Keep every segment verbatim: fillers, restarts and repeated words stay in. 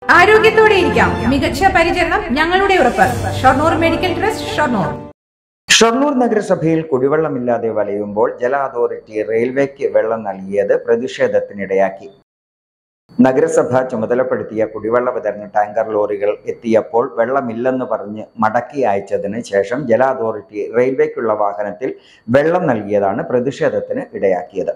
ആരോഗ്യത്തോടെ ഇരിക്കാം. മികച്ച പരിചരണം ഞങ്ങളുടെ ഉറപ്പ്. Shoranur medical trust, Shoranur. ഷൊർണൂർ നഗരസഭയിൽ കുടിവെള്ളമില്ലാതെ വലയുമ്പോൾ ജല അതോറിറ്റി റെയിൽവേക്ക് വെള്ളം നൽകിയത് പ്രതിഷേധത്തിനിടയാക്കി. നഗരസഭ ചുമതലപ്പെടുത്തിയ കുടിവെള്ള വിതരണ ടാങ്കർ ലോറികൾ എത്തിയപ്പോൾ വെള്ളമില്ലെന്ന് പറഞ്ഞ് മടക്കി അയച്ചതിന് ശേഷം ജല അതോറിറ്റി റെയിൽവേക്കുള്ള വാഹനത്തിൽ വെള്ളം നൽകിയതാണ് പ്രതിഷേധത്തിന് ഇടയാക്കിയത്.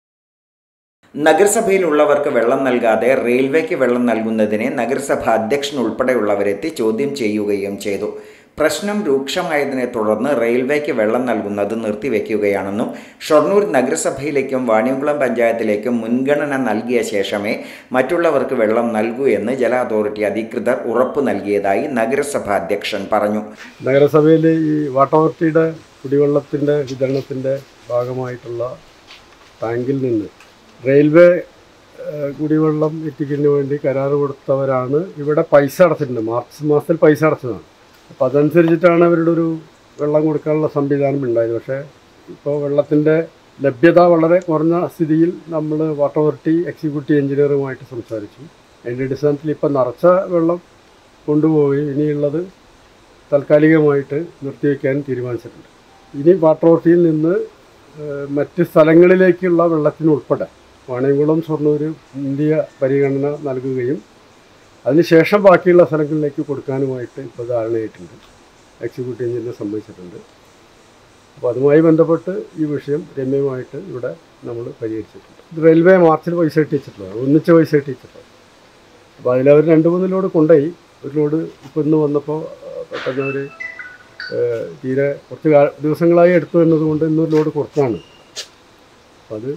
നഗരസഭയിലുള്ളവർക്ക് വെള്ളം നൽകാതെ റെയിൽവേക്ക് വെള്ളം നൽകുന്നതിനെ നഗരസഭ അധ്യക്ഷൻ ഉൾപ്പെടെയുള്ളവരെത്തി ചോദ്യം ചെയ്യുകയും ചെയ്തു. പ്രശ്നം രൂക്ഷമായതിനെ തുടർന്ന് റെയിൽവേക്ക് വെള്ളം നൽകുന്നത് നിർത്തിവെക്കുകയാണെന്നും ഷൊർണൂർ നഗരസഭയിലേക്കും വാണിയംകുളം പഞ്ചായത്തിലേക്കും മുൻഗണന നൽകിയ ശേഷമേ മറ്റുള്ളവർക്ക് വെള്ളം നൽകൂ എന്ന് ജല അതോറിറ്റി അധികൃതർ ഉറപ്പു നൽകിയതായി നഗരസഭ അധ്യക്ഷൻ പറഞ്ഞു. നഗരസഭയിലെ ഈ വാട്ടർ അതോറിറ്റിയുടെ കുടിവെള്ളത്തിൻ്റെ വിതരണത്തിൻ്റെ ഭാഗമായിട്ടുള്ള ടാങ്കിൽ നിന്ന് റെയിൽവേ കുടിവെള്ളം എത്തിക്കുന്നതിന് വേണ്ടി കരാർ കൊടുത്തവരാണ് ഇവിടെ പൈസ അടച്ചിട്ടുണ്ട്. മാർച്ച് മാസത്തിൽ പൈസ അടച്ചതാണ്. അപ്പോൾ അതനുസരിച്ചിട്ടാണ് അവരുടെ ഒരു വെള്ളം കൊടുക്കാനുള്ള സംവിധാനം ഉണ്ടായത്. പക്ഷേ ഇപ്പോൾ വെള്ളത്തിൻ്റെ ലഭ്യത വളരെ കുറഞ്ഞ സ്ഥിതിയിൽ നമ്മൾ വാട്ടർ അതോറിറ്റി എക്സിക്യൂട്ടീവ് എഞ്ചിനീയറുമായിട്ട് സംസാരിച്ചു. അതിൻ്റെ അടിസ്ഥാനത്തിൽ ഇപ്പോൾ നിറച്ച വെള്ളം കൊണ്ടുപോവുകയും ഇനിയുള്ളത് താൽക്കാലികമായിട്ട് നിർത്തിവെക്കാൻ തീരുമാനിച്ചിട്ടുണ്ട്. ഇനി വാട്ടർ അതോറിറ്റിയിൽ നിന്ന് മറ്റ് സ്ഥലങ്ങളിലേക്കുള്ള വെള്ളത്തിനുൾപ്പെടെ വാണിയംകുളം, ഷൊർണൂർ ഇന്ത്യ പരിഗണന നൽകുകയും അതിനുശേഷം ബാക്കിയുള്ള സ്ഥലങ്ങളിലേക്ക് കൊടുക്കാനുമായിട്ട് ഇപ്പോൾ ധാരണയായിട്ടുണ്ട്. എക്സിക്യൂട്ടീവ് എഞ്ചിനീയറിനെ സംബന്ധിച്ചിട്ടുണ്ട്. അപ്പോൾ അതുമായി ബന്ധപ്പെട്ട് ഈ വിഷയം രമ്യമായിട്ട് ഇവിടെ നമ്മൾ പരിഹരിച്ചിട്ടുണ്ട്. റെയിൽവേ മാർച്ചിൽ പൈസ ഇട്ടിച്ചിട്ടുള്ളത്, ഒന്നിച്ച് പൈസ ഇട്ടിച്ചിട്ടുള്ളത്. അപ്പോൾ അതിലവർ രണ്ട് മൂന്ന് ലോഡ് കൊണ്ടുപോയി. ഒരു ലോഡ് ഇപ്പോൾ ഇന്ന് വന്നപ്പോൾ പെട്ടെന്ന് അവർ തീരെ കുറച്ച് ദിവസങ്ങളായി എടുത്തു എന്നതുകൊണ്ട് ഇന്നൊരു ലോഡ് കൊടുത്താണ്. അപ്പോൾ അത്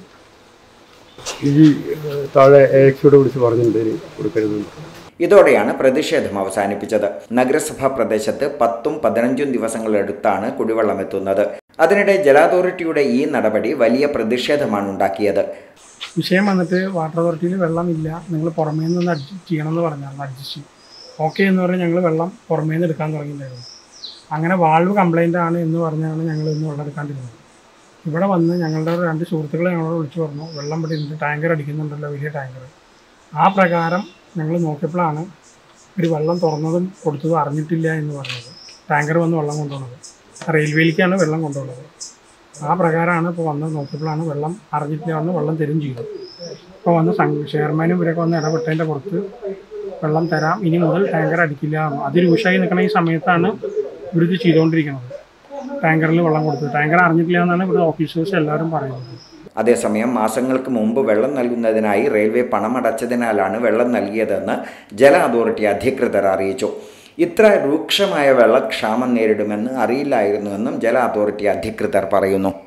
ഈ താഴെ എ എക്സിയോട് വിളിച്ച് പറഞ്ഞിട്ടുണ്ട് കൊടുക്കരുതെന്ന്. ഇതോടെയാണ് പ്രതിഷേധം അവസാനിപ്പിച്ചത്. നഗരസഭാ പ്രദേശത്ത് പത്തും പതിനഞ്ചും ദിവസങ്ങളെടുത്താണ് കുടിവെള്ളം എത്തുന്നത്. അതിനിടെ ജല അതോറിറ്റിയുടെ ഈ നടപടി വലിയ പ്രതിഷേധമാണ് ഉണ്ടാക്കിയത്. വിഷയം വന്നിട്ട് വാട്ടർ അതോറിറ്റിയിൽ വെള്ളമില്ല, നിങ്ങൾ പുറമേ നിന്ന് അഡ്ജസ്റ്റ് ചെയ്യണമെന്ന് പറഞ്ഞാൽ അഡ്ജസ്റ്റ് ഓക്കെ എന്ന് പറഞ്ഞാൽ ഞങ്ങൾ വെള്ളം പുറമേ നിന്ന് എടുക്കാൻ തുടങ്ങിയിട്ടുണ്ടായിരുന്നു. അങ്ങനെ വാൾവ് കംപ്ലൈൻ്റ് ആണ് എന്ന് പറഞ്ഞാണ് ഞങ്ങൾ ഇന്ന് വെള്ളം എടുക്കാണ്ടിരുന്നത്. ഇവിടെ വന്ന് ഞങ്ങളുടെ രണ്ട് സുഹൃത്തുക്കളെ ഞങ്ങളോട് വിളിച്ചു പറഞ്ഞു, വെള്ളം ഇവിടെ ഇരുന്ന് ടാങ്കർ അടിക്കുന്നുണ്ടല്ലോ, വലിയ ടാങ്കർ. ആ പ്രകാരം ഞങ്ങൾ നോക്കിയപ്പോഴാണ് ഒരു വെള്ളം തുറന്നതും കൊടുത്തതും അറിഞ്ഞിട്ടില്ല എന്ന് പറഞ്ഞത്. ടാങ്കർ വന്ന് വെള്ളം കൊണ്ടുപോകുന്നത് റെയിൽവേയിലേക്കാണ് വെള്ളം കൊണ്ടുപോകുന്നത്. ആ പ്രകാരമാണ് ഇപ്പോൾ വന്ന് നോക്കിയപ്പോഴാണ് വെള്ളം അറിഞ്ഞിട്ടില്ല വന്ന് വെള്ളം തരും ചെയ്തു. ഇപ്പോൾ വന്ന് ചെയർമാനും ഇവരൊക്കെ വന്ന് ഇടപെട്ടതിൻ്റെ പുറത്ത് വെള്ളം തരാം, ഇനി മുതൽ ടാങ്കർ അടിക്കില്ല. അതിരൂക്ഷമായി നിൽക്കുന്ന ഈ സമയത്താണ് ഇവരിത് ചെയ്തുകൊണ്ടിരിക്കുന്നത്. ടാങ്കറിൽ വെള്ളം കൊടുത്തു, ടാങ്കർ അറിഞ്ഞിട്ടില്ല എന്നാണ് ഇവിടെ ഓഫീസേഴ്സ് എല്ലാവരും പറയുന്നത്. അതേസമയം മാസങ്ങൾക്ക് മുമ്പ് വെള്ളം നൽകുന്നതിനായി റെയിൽവേ പണമടച്ചതിനാലാണ് വെള്ളം നൽകിയതെന്ന് ജല അതോറിറ്റി അധികൃതർ അറിയിച്ചു. ഇത്ര രൂക്ഷമായ വെള്ളക്ഷാമം നേരിടുമെന്ന് അറിയില്ലായിരുന്നുവെന്നും ജല അതോറിറ്റി അധികൃതർ പറയുന്നു.